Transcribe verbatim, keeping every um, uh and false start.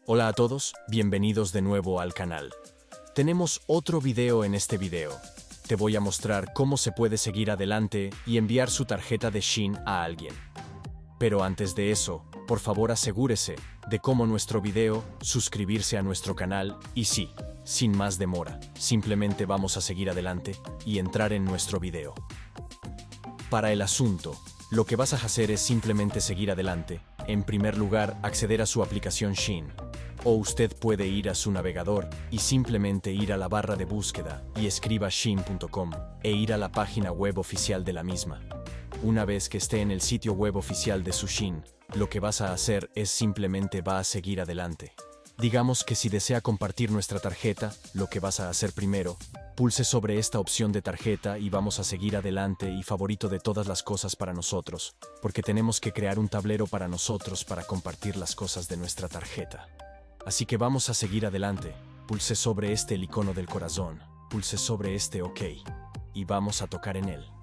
Hola a todos, bienvenidos de nuevo al canal. Tenemos otro video en este video. Te voy a mostrar cómo se puede seguir adelante y enviar su tarjeta de Shein a alguien. Pero antes de eso, por favor asegúrese de cómo nuestro video, suscribirse a nuestro canal y sí, sin más demora, simplemente vamos a seguir adelante y entrar en nuestro video. Para el asunto, lo que vas a hacer es simplemente seguir adelante. En primer lugar, acceder a su aplicación Shein. O usted puede ir a su navegador y simplemente ir a la barra de búsqueda y escriba shein punto com e ir a la página web oficial de la misma. Una vez que esté en el sitio web oficial de su Shein, lo que vas a hacer es simplemente va a seguir adelante. Digamos que si desea compartir nuestra tarjeta, lo que vas a hacer primero, pulse sobre esta opción de tarjeta y vamos a seguir adelante y favorito de todas las cosas para nosotros, porque tenemos que crear un tablero para nosotros para compartir las cosas de nuestra tarjeta. Así que vamos a seguir adelante. Pulse sobre este el icono del corazón, pulse sobre este OK y vamos a tocar en él.